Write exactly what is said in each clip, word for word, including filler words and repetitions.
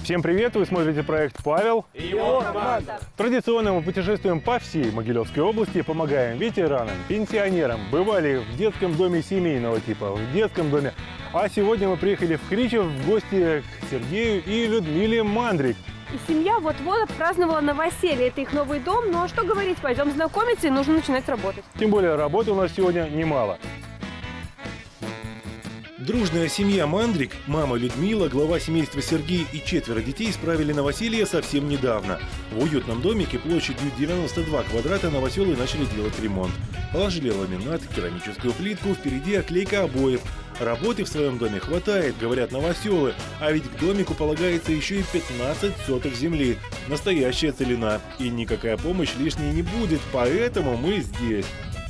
Всем привет! Вы смотрите проект «Павел» и его команда. Традиционно мы путешествуем по всей Могилевской области, помогаем ветеранам, пенсионерам. Бывали в детском доме семейного типа, в детском доме. А сегодня мы приехали в Кричев в гости к Сергею и Людмиле Мандрик. И семья вот-вот отпраздновала новоселье. Это их новый дом. Ну а что говорить, пойдем знакомиться и нужно начинать работать. Тем более работы у нас сегодня немало. Дружная семья Мандрик, мама Людмила, глава семейства Сергей и четверо детей справили новоселье совсем недавно. В уютном домике площадью девяносто два квадрата новоселы начали делать ремонт. Положили ламинат, керамическую плитку, впереди оклейка обоев. Работы в своем доме хватает, говорят новоселы, а ведь к домику полагается еще и пятнадцать соток земли. Настоящая целина. И никакая помощь лишней не будет, поэтому мы здесь.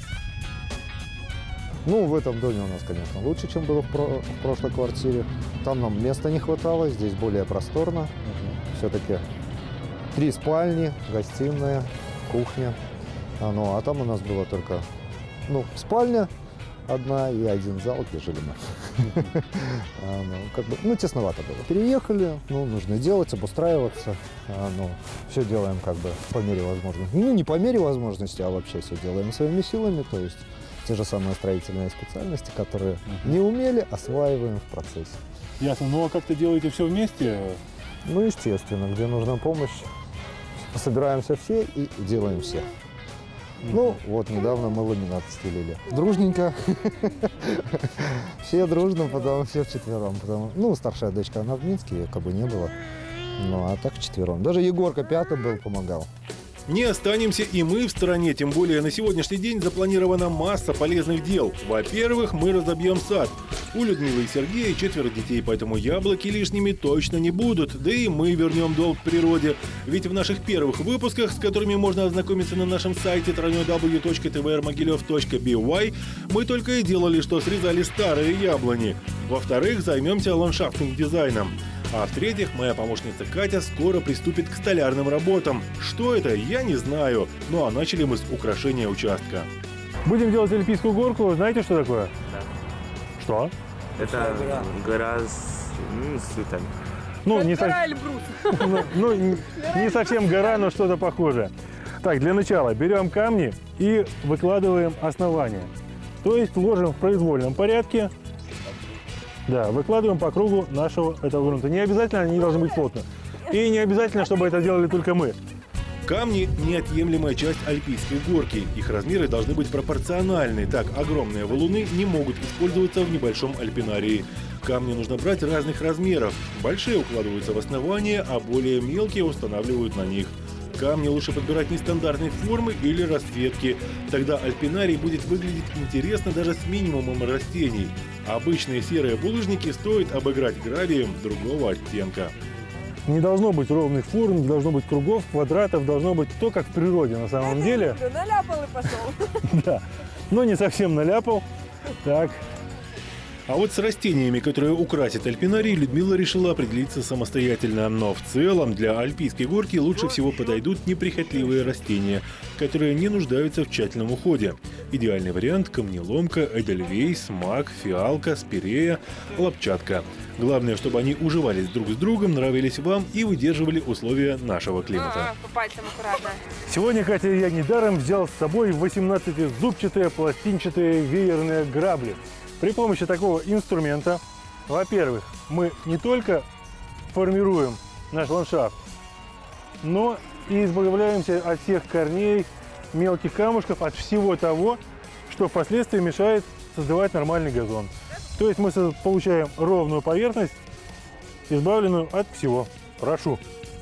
Ну, в этом доме у нас, конечно, лучше, чем было в, про в прошлой квартире. Там нам места не хватало, здесь более просторно. Угу. Все-таки три спальни, гостиная, кухня. А, ну, а там у нас было только, ну, спальня одна и один зал, где жили мы. Как бы, ну, тесновато было. Переехали, ну, нужно делать, обустраиваться. Ну, все делаем как бы по мере возможности. Ну, не по мере возможности, а вообще все делаем своими силами, то есть те же самые строительные специальности, которые uh-huh. не умели, осваиваем в процессе. Ясно. Ну а как-то делаете все вместе? Ну, естественно, где нужна помощь, собираемся все и делаем все. Uh-huh. Ну, вот недавно мы ламинат стелили. Дружненько. Все дружно, потом все вчетвером. Ну, старшая дочка, она в Минске, ее как бы не было. Ну, а так вчетвером. Даже Егорка пятый был, помогал. Не останемся и мы в стороне, тем более на сегодняшний день запланирована масса полезных дел. Во-первых, мы разобьем сад. У Людмилы и Сергея четверо детей, поэтому яблоки лишними точно не будут. Да и мы вернем долг природе. Ведь в наших первых выпусках, с которыми можно ознакомиться на нашем сайте дабл ю дабл ю дабл ю точка тэ вэ эр могилев точка би уай, мы только и делали, что срезали старые яблони. Во-вторых, займемся ландшафтным дизайном. А в-третьих, моя помощница Катя скоро приступит к столярным работам. Что это, я не знаю. Ну а начали мы с украшения участка. Будем делать альпийскую горку. Знаете, что такое? Да. Что? Это гора, гора с, ну, с цветами. Ну, не, гора со... Эльбрус. ну, ну, не, не совсем гора, но что-то похожее. Так, для начала берем камни и выкладываем основание. То есть ложим в произвольном порядке. Да, выкладываем по кругу нашего этого грунта. Не обязательно они должны быть плотно. И не обязательно, чтобы это делали только мы. Камни – неотъемлемая часть альпийской горки. Их размеры должны быть пропорциональны. Так, огромные валуны не могут использоваться в небольшом альпинарии. Камни нужно брать разных размеров. Большие укладываются в основание, а более мелкие устанавливают на них. Камни лучше подбирать нестандартной формы или расцветки. Тогда альпинарий будет выглядеть интересно даже с минимумом растений. Обычные серые булыжники стоит обыграть гравием другого оттенка. Не должно быть ровных форм, не должно быть кругов, квадратов, должно быть то, как в природе на самом деле. Наляпал и пошел. Да, но не совсем наляпал. Так. А вот с растениями, которые украсят альпинарий, Людмила решила определиться самостоятельно. Но в целом для альпийской горки лучше всего подойдут неприхотливые растения, которые не нуждаются в тщательном уходе. Идеальный вариант – камнеломка, эдельвейс, мак, фиалка, спирея, лапчатка. Главное, чтобы они уживались друг с другом, нравились вам и выдерживали условия нашего климата. А, по пальцам аккуратно. Сегодня Катя и я недаром взял с собой восемнадцатизубчатые пластинчатые веерные грабли. При помощи такого инструмента, во-первых, мы не только формируем наш ландшафт, но и избавляемся от всех корней, мелких камушков, от всего того, что впоследствии мешает создавать нормальный газон. То есть мы получаем ровную поверхность, избавленную от всего. Прошу.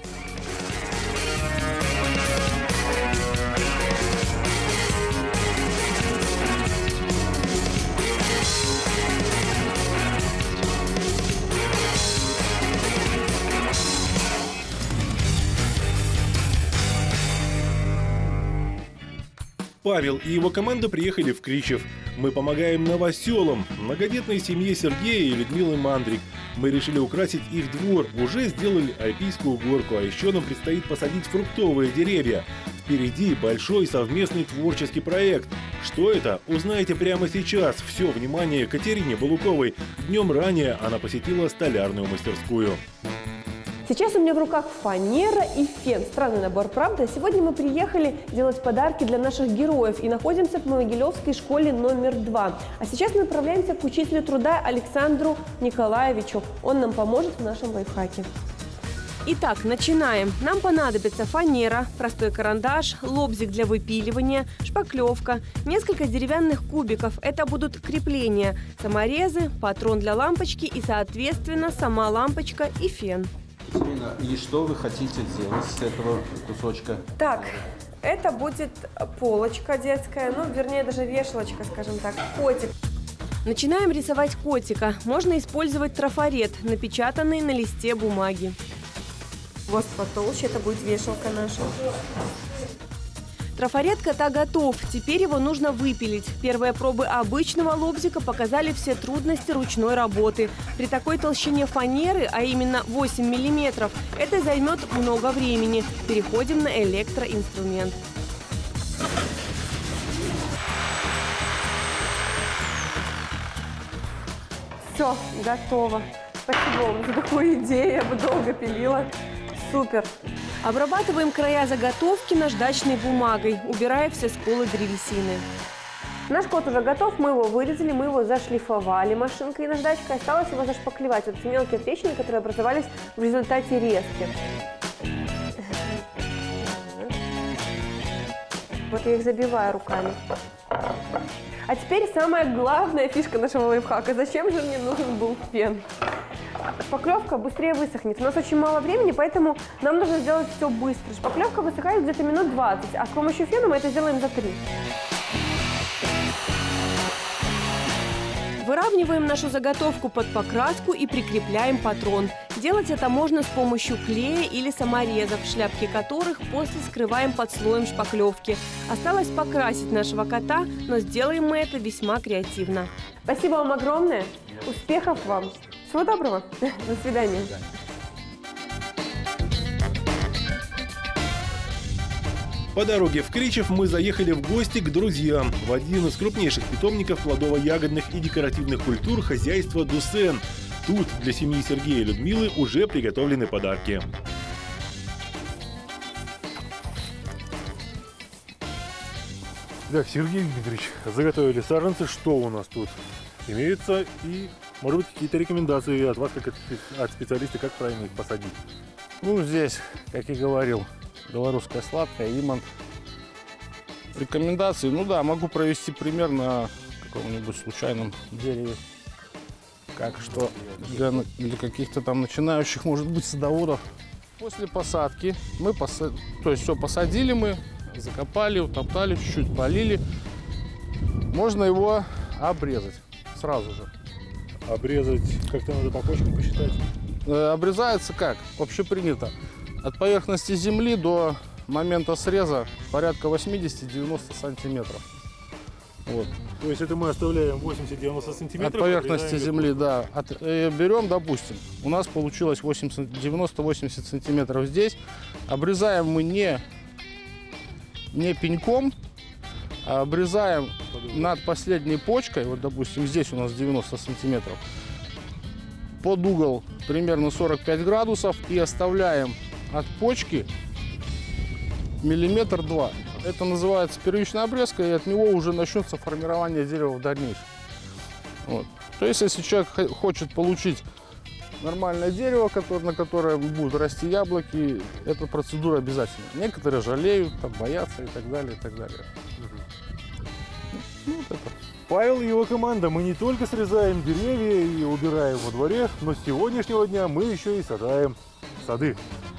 Павел и его команда приехали в Кричев. Мы помогаем новоселам, многодетной семье Сергея и Людмилы Мандрик. Мы решили украсить их двор, уже сделали альпийскую горку, а еще нам предстоит посадить фруктовые деревья. Впереди большой совместный творческий проект. Что это? Узнаете прямо сейчас. Все внимание Катерине Балуковой. Днем ранее она посетила столярную мастерскую. Сейчас у меня в руках фанера и фен. Странный набор, правда? Сегодня мы приехали делать подарки для наших героев и находимся в Могилевской школе номер два. А сейчас мы направляемся к учителю труда Александру Николаевичу. Он нам поможет в нашем лайфхаке. Итак, начинаем. Нам понадобится фанера, простой карандаш, лобзик для выпиливания, шпаклевка, несколько деревянных кубиков. Это будут крепления, саморезы, патрон для лампочки и, соответственно, сама лампочка и фен. Ирина, и что вы хотите сделать с этого кусочка? Так, это будет полочка детская, ну, вернее, даже вешалочка, скажем так, котик. Начинаем рисовать котика. Можно использовать трафарет, напечатанный на листе бумаги. Хвост потолще, это будет вешалка наша. Трафарет кота готов, теперь его нужно выпилить. Первые пробы обычного лобзика показали все трудности ручной работы. При такой толщине фанеры, а именно восемь миллиметров, это займет много времени. Переходим на электроинструмент. Все, готово. Спасибо вам за такую идею, я бы долго пилила. Супер! Обрабатываем края заготовки наждачной бумагой, убирая все сколы древесины. Наш кот уже готов, мы его вырезали, мы его зашлифовали машинкой и наждачкой. Осталось его зашпаклевать. Вот эти мелкие трещины, которые образовались в результате резки. Вот я их забиваю руками. А теперь самая главная фишка нашего лайфхака. Зачем же мне нужен был фен? Шпаклевка быстрее высохнет. У нас очень мало времени, поэтому нам нужно сделать все быстро. Шпаклевка высыхает где-то минут двадцать, а с помощью фена мы это сделаем за три. Выравниваем нашу заготовку под покраску и прикрепляем патрон. Делать это можно с помощью клея или саморезов, шляпки которых после скрываем под слоем шпаклевки. Осталось покрасить нашего кота, но сделаем мы это весьма креативно. Спасибо вам огромное. Успехов вам. Всего доброго. До свидания. По дороге в Кричев мы заехали в гости к друзьям в один из крупнейших питомников плодово-ягодных и декоративных культур хозяйства Дусен. Тут для семьи Сергея и Людмилы уже приготовлены подарки. Так, Сергей Дмитриевич, заготовили саженцы. Что у нас тут имеется? И, может быть, какие-то рекомендации от вас, как от специалиста, как правильно их посадить? Ну, здесь, как и говорил, белорусская сладкая, имант. Рекомендации, ну да, могу провести пример на каком-нибудь случайном дереве. Как что для, для каких-то там начинающих, может быть, садоводов. После посадки мы посад... то есть все посадили мы, закопали, утоптали, чуть-чуть полили. Можно его обрезать сразу же. Обрезать как-то надо по почкам посчитать? Э, обрезается как? Общепринято. От поверхности земли до момента среза порядка восемьдесят-девяносто сантиметров. Вот. То есть это мы оставляем восемьдесят-девяносто сантиметров? От поверхности земли, да. От, э, берем, допустим, у нас получилось девяносто-восемьдесят сантиметров здесь. Обрезаем мы не, не пеньком, а обрезаем над последней почкой. Вот, допустим, здесь у нас девяносто сантиметров. Под угол примерно сорок пять градусов и оставляем от почки миллиметр два. Это называется первичная обрезка, и от него уже начнется формирование дерева в дальнейшем. Вот. То есть, если человек хочет получить нормальное дерево, которое, на которое будут расти яблоки, эта процедура обязательна. Некоторые жалеют, там, боятся и так далее, и так далее. Ну, вот это. Павел и его команда, мы не только срезаем деревья и убираем во дворе, но с сегодняшнего дня мы еще и сажаем сады.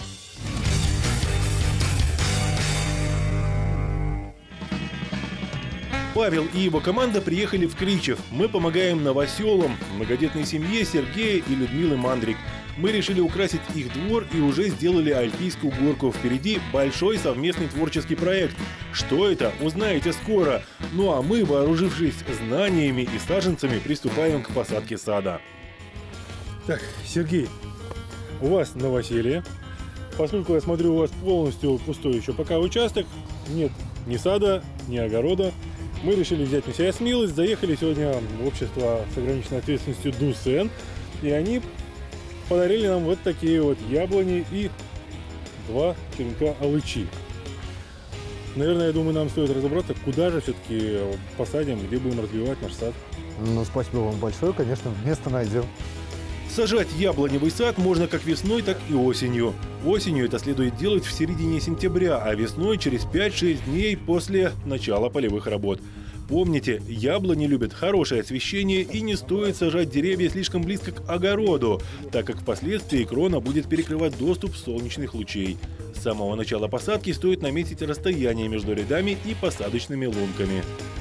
Павел и его команда приехали в Кричев. Мы помогаем новоселам, многодетной семье Сергея и Людмилы Мандрик. Мы решили украсить их двор и уже сделали альпийскую горку. Впереди большой совместный творческий проект. Что это, узнаете скоро. Ну а мы, вооружившись знаниями и саженцами, приступаем к посадке сада. Так, Сергей, у вас новоселье. Поскольку я смотрю, у вас полностью пустой еще пока участок, нет ни сада, ни огорода, мы решили взять на себя смелость, заехали сегодня в общество с ограниченной ответственностью Дусен, и они подарили нам вот такие вот яблони и два черенка алычи. Наверное, я думаю, нам стоит разобраться, куда же все-таки посадим, где будем развивать наш сад. Ну, спасибо вам большое, конечно, место найдем. Сажать яблоневый сад можно как весной, так и осенью. Осенью это следует делать в середине сентября, а весной через пять-шесть дней после начала полевых работ. Помните, яблони любят хорошее освещение и не стоит сажать деревья слишком близко к огороду, так как впоследствии крона будет перекрывать доступ солнечных лучей. С самого начала посадки стоит наметить расстояние между рядами и посадочными лунками.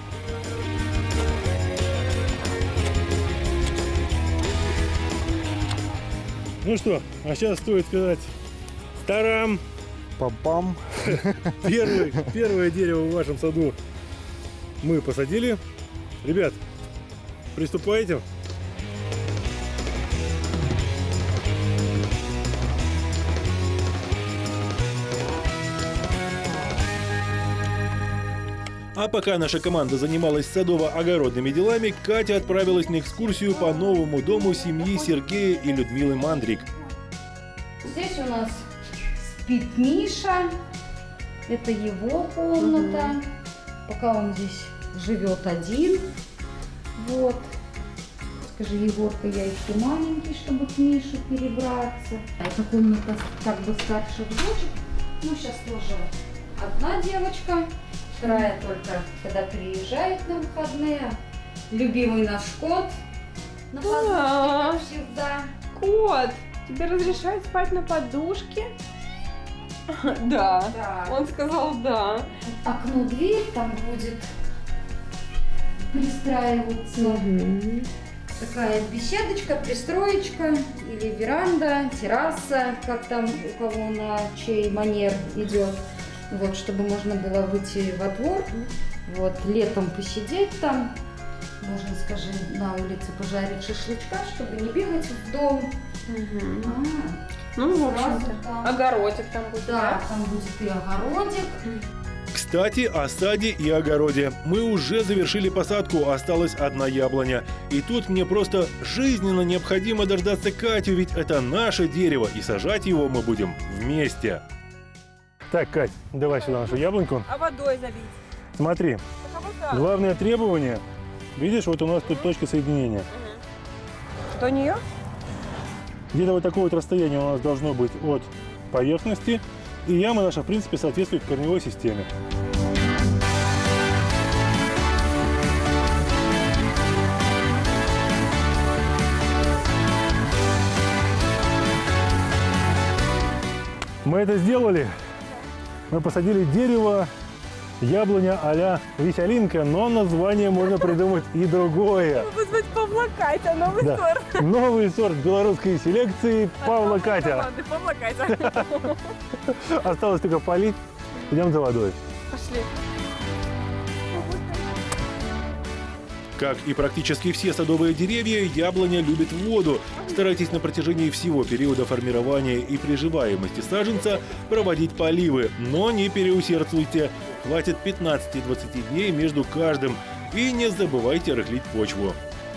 Ну что, а сейчас стоит сказать тарам! Пам-пам. Первый, первое дерево в вашем саду мы посадили. Ребят, приступайте. А пока наша команда занималась садово-огородными делами, Катя отправилась на экскурсию по новому дому семьи Сергея и Людмилы Мандрик. Здесь у нас спит Миша. Это его комната. Угу. Пока он здесь живет один. Вот. Скажи, Егорка, я еще маленький, чтобы к Мише перебраться. Это комната как бы старших дочек. Ну, сейчас тоже одна девочка. Вторая только, когда приезжает на выходные. Любимый наш кот. На подушке, как всегда. Кот, тебе разрешают спать на подушке? Да. Да. Он сказал да. Окно, дверь, там будет пристраиваться. Угу. Такая беседочка, пристроечка или веранда, терраса, как там у кого на чей манер идет. Вот, чтобы можно было выйти во двор, вот, летом посидеть там, можно, скажем, на улице пожарить шашлычка, чтобы не бегать в дом. Угу. А, ну, в общем-то, огородик там будет. Да, да, там будет и огородик. Кстати, о саде и огороде. Мы уже завершили посадку, осталась одна яблоня. И тут мне просто жизненно необходимо дождаться Катю, ведь это наше дерево, и сажать его мы будем вместе. Так, Кать, давай сюда нашу яблоньку. А водой залить? Смотри, главное требование, видишь, вот у нас тут точка соединения. Угу. До нее? Где-то вот такое вот расстояние у нас должно быть от поверхности, и яма наша, в принципе, соответствует корневой системе. Мы это сделали. Мы посадили дерево, яблоня а-ля веселинка, но название можно придумать и другое. Вызвать Павла Катя, новый да. сорт. Новый сорт белорусской селекции Павла Катя. Павла Катя. Осталось только полить. Идем за водой. Пошли. Как и практически все садовые деревья, яблоня любит воду. Старайтесь на протяжении всего периода формирования и приживаемости саженца проводить поливы, но не переусердствуйте. Хватит пятнадцати-двадцати дней между каждым. И не забывайте рыхлить почву.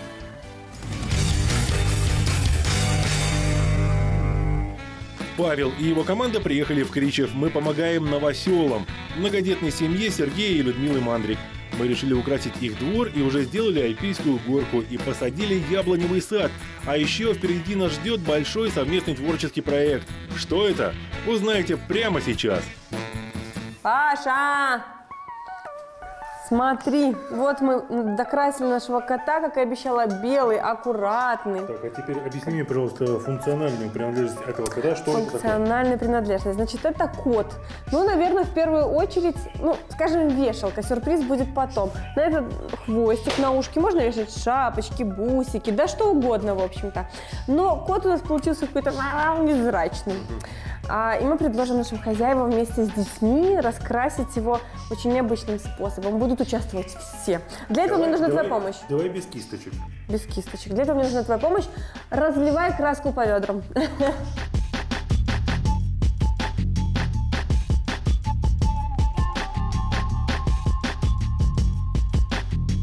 Павел и его команда приехали в Кричев. Мы помогаем новоселам, многодетной семье Сергея и Людмилы Мандрик. Мы решили украсить их двор и уже сделали альпийскую горку и посадили яблоневый сад. А еще впереди нас ждет большой совместный творческий проект. Что это? Узнаете прямо сейчас. Паша! Смотри, вот мы докрасили нашего кота, как и обещала, белый, аккуратный. Так, а теперь объясни мне, пожалуйста, функциональную принадлежность этого кота. Что это такое? Функциональная принадлежность. Значит, это кот. Ну, наверное, в первую очередь, ну, скажем, вешалка. Сюрприз будет потом. На этот хвостик, на ушке можно вешать шапочки, бусики, да что угодно, в общем-то. Но кот у нас получился какой-то невзрачный. А, и мы предложим нашим хозяевам вместе с детьми раскрасить его очень необычным способом. Будут участвовать все. Для этого давай, мне нужна давай, твоя помощь. Давай без кисточек. Без кисточек. Для этого мне нужна твоя помощь. Разливай краску по ведрам.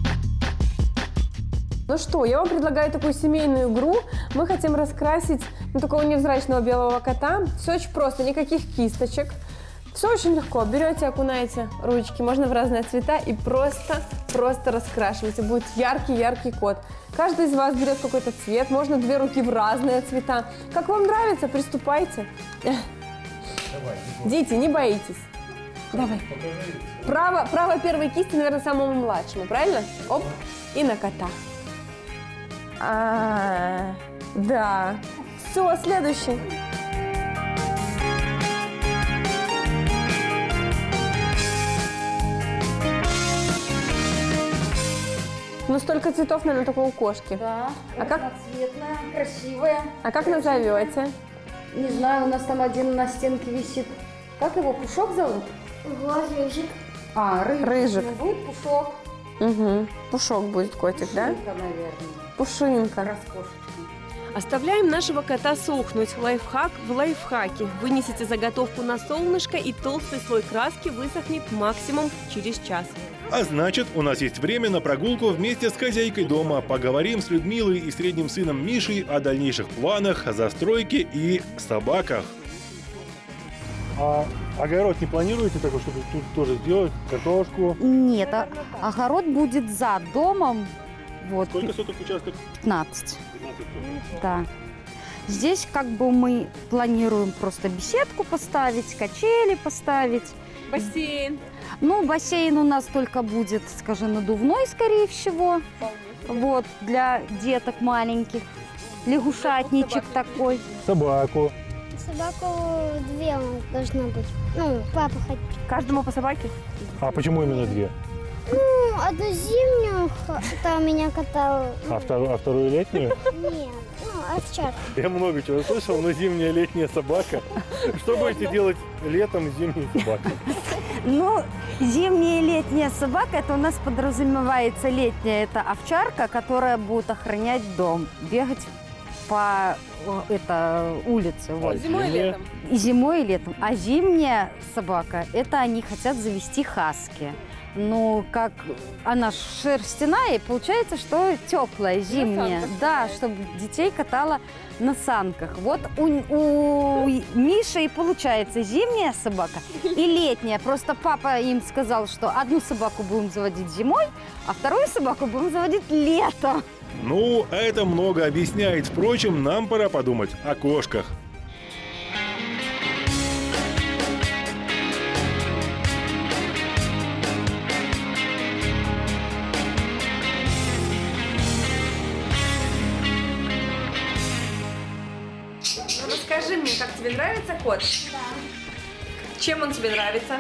Ну что, я вам предлагаю такую семейную игру. Мы хотим раскрасить ну, такого невзрачного белого кота. Все очень просто, никаких кисточек. Все очень легко. Берете, окунаете ручки, можно в разные цвета и просто, просто раскрашиваете. Будет яркий-яркий кот. Каждый из вас берет какой-то цвет, можно две руки в разные цвета. Как вам нравится, приступайте. Давай, дети, не боитесь. Давай. Право, право первой кисти, наверное, самому младшему, правильно? Оп, и на кота. А, да. Все, следующий. Ну, столько цветов, наверное, только у кошки. Да, а как разноцветная, красивая. А как назовете? Не знаю, у нас там один на стенке висит. Как его, Пушок зовут? Рыжик. А, Рыжик. Рыжик. Ну, будет Пушок. Угу. Пушок будет котик, Пушинка, да? наверное. Пушинка. Роскошечка. Оставляем нашего кота сохнуть. Лайфхак в лайфхаке. Вынесите заготовку на солнышко, и толстый слой краски высохнет максимум через час. А значит, у нас есть время на прогулку вместе с хозяйкой дома. Поговорим с Людмилой и средним сыном Мишей о дальнейших планах, застройке и собаках. А огород не планируете такой, чтобы тут тоже сделать картошку? Нет, а, огород будет за домом. Вот, Сколько соток участок? пятнадцать. пятнадцать. Да. Здесь как бы мы планируем просто беседку поставить, качели поставить. Бассейн. Ну, бассейн у нас только будет, скажем, надувной, скорее всего. Вот, для деток маленьких. Лягушатничек такой. Собаку. Собаку две должно быть. Ну, папа хоть. Каждому по собаке? А почему именно две? Ну, одну зимнюю, та меня катал. А вторую, а вторую летнюю? Нет, ну, овчарка. Я много чего слышал, но зимняя, летняя собака. Что будете делать летом с зимней собакой? Ну, зимняя и летняя собака, это у нас подразумевается летняя, это овчарка, которая будет охранять дом, бегать по это, улице. Вот. А зимой и летом? И зимой, и летом. А зимняя собака, это они хотят завести хаски. Ну, как она шерстяная, и получается, что теплая, зимняя. Да, чтобы детей катала на санках. Вот у, у Миши и получается зимняя собака и летняя. Просто папа им сказал, что одну собаку будем заводить зимой, а вторую собаку будем заводить летом. Ну, это много объясняет. Впрочем, нам пора подумать о кошках. Расскажи мне, как тебе нравится кот? Да. Чем он тебе нравится?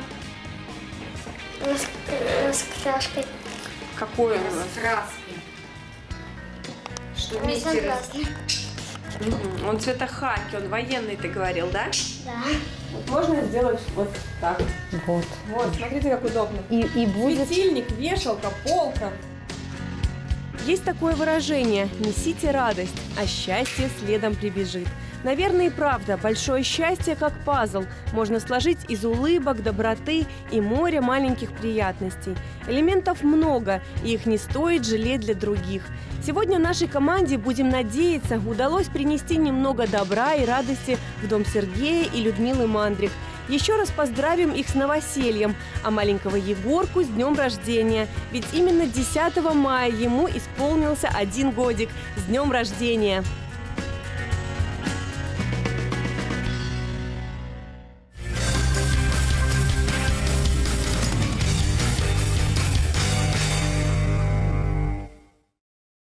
Раскраской. Какой он у нас? Краски. Что вместе Разногласный. Мгм. Он цвета хаки, он военный, ты говорил, да? Да. Вот можно сделать вот так. Вот. Вот, смотрите, как удобно. И, и будет... Светильник, вешалка, полка. Есть такое выражение «несите радость, а счастье следом прибежит». Наверное, и правда, большое счастье как пазл можно сложить из улыбок, доброты и моря маленьких приятностей. Элементов много, и их не стоит жалеть для других. Сегодня нашей команде, будем надеяться, удалось принести немного добра и радости в дом Сергея и Людмилы Мандрик. Еще раз поздравим их с новосельем, а маленького Егорку с днем рождения. Ведь именно десятого мая ему исполнился один годик. С днем рождения!